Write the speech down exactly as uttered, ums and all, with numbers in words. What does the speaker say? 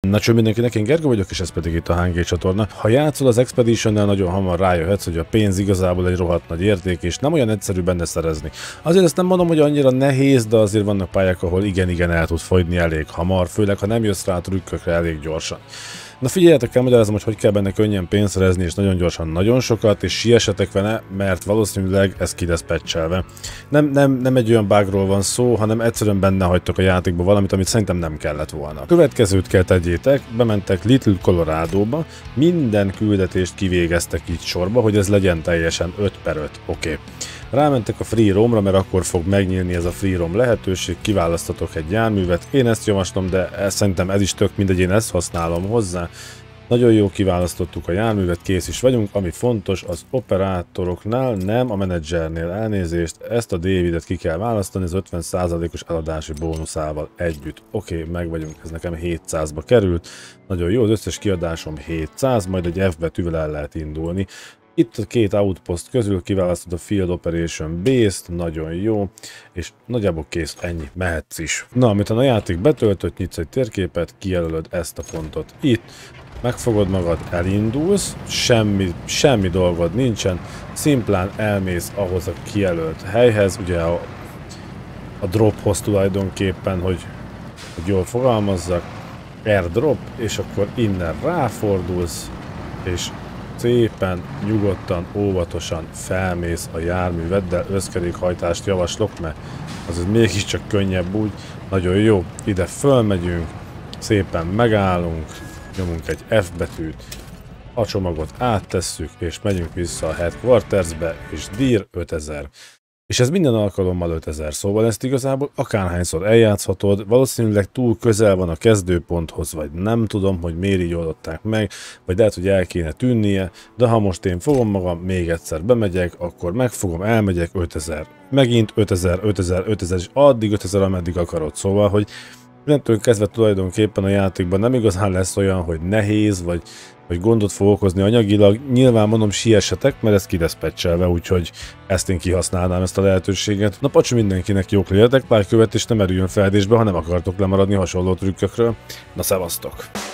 Na cső mindenkinek, én Gergő vagyok, és ez pedig itt a há gé csatorna. Ha játszol az Expedition-nel, nagyon hamar rájöhetsz, hogy a pénz igazából egy rohadt nagy érték, és nem olyan egyszerű benne szerezni. Azért ezt nem mondom, hogy annyira nehéz, de azért vannak pályák, ahol igen-igen el tud fogyni elég hamar, főleg ha nem jössz rá a trükkökre elég gyorsan. Na figyeljetek, elmagyarázom, hogy hogy kell benne könnyen pénzt szerezni, és nagyon gyorsan, nagyon sokat, és siessetek vele, mert valószínűleg ez ki lesz patchelve. Nem, nem, nem egy olyan bugról van szó, hanem egyszerűen benne hagytok a játékba valamit, amit szerintem nem kellett volna. Következőt kell tegyétek, bementek Little Colorado-ba, minden küldetést kivégeztek így sorba, hogy ez legyen teljesen öt per öt, oké. Okay. Rámentek a Free Roam-ra, mert akkor fog megnyílni ez a Free Roam lehetőség, kiválasztatok egy járművet, én ezt javaslom, de ez, szerintem ez is tök mindegy, én ezt használom hozzá. Nagyon jó, kiválasztottuk a járművet, kész is vagyunk, ami fontos az operátoroknál, nem a menedzsernél, elnézést, ezt a Davidet ki kell választani az ötven százalékos eladási bónuszával együtt. Oké, okay, meg vagyunk, ez nekem hétszázba került, nagyon jó, az összes kiadásom hétszáz, majd egy F betűvel el lehet indulni. Itt a két outpost közül kiválasztod a Field Operation Base-t, nagyon jó, és nagyjából kész, ennyi, mehetsz is. Na, amit a játék betöltött, nyitsz egy térképet, kijelölöd ezt a pontot itt, megfogod magad, elindulsz, semmi, semmi dolgod nincsen, szimplán elmész ahhoz a kijelölt helyhez, ugye a, a drophoz tulajdonképpen, hogy, hogy jól fogalmazzak, airdrop, és akkor innen ráfordulsz, és szépen, nyugodtan, óvatosan felmész a járműveddel, összkerékhajtást javaslok, mert az ez mégiscsak könnyebb úgy, nagyon jó, ide fölmegyünk, szépen megállunk, nyomunk egy F betűt, a csomagot áttesszük, és megyünk vissza a Headquartersbe, és dír ötezer. És ez minden alkalommal ötezer, szóval ezt igazából akárhányszor eljátszhatod, valószínűleg túl közel van a kezdőponthoz, vagy nem tudom, hogy miért így oldották meg, vagy lehet, hogy el kéne tűnnie, de ha most én fogom magam, még egyszer bemegyek, akkor megfogom, elmegyek ötezer. Megint ötezer, ötezer, ötezer, és addig ötezer, ameddig akarod, szóval, hogy innentől kezdve tulajdonképpen a játékban nem igazán lesz olyan, hogy nehéz, vagy, vagy gondot fog okozni anyagilag. Nyilván mondom, siessetek, mert ez ki lesz patchelve, úgyhogy ezt én kihasználnám, ezt a lehetőséget. Na pacsi mindenkinek, jók legyetek, lájkkövet és nem erüljön feledésbe, ha nem akartok lemaradni hasonló trükkökről. Na szevasztok!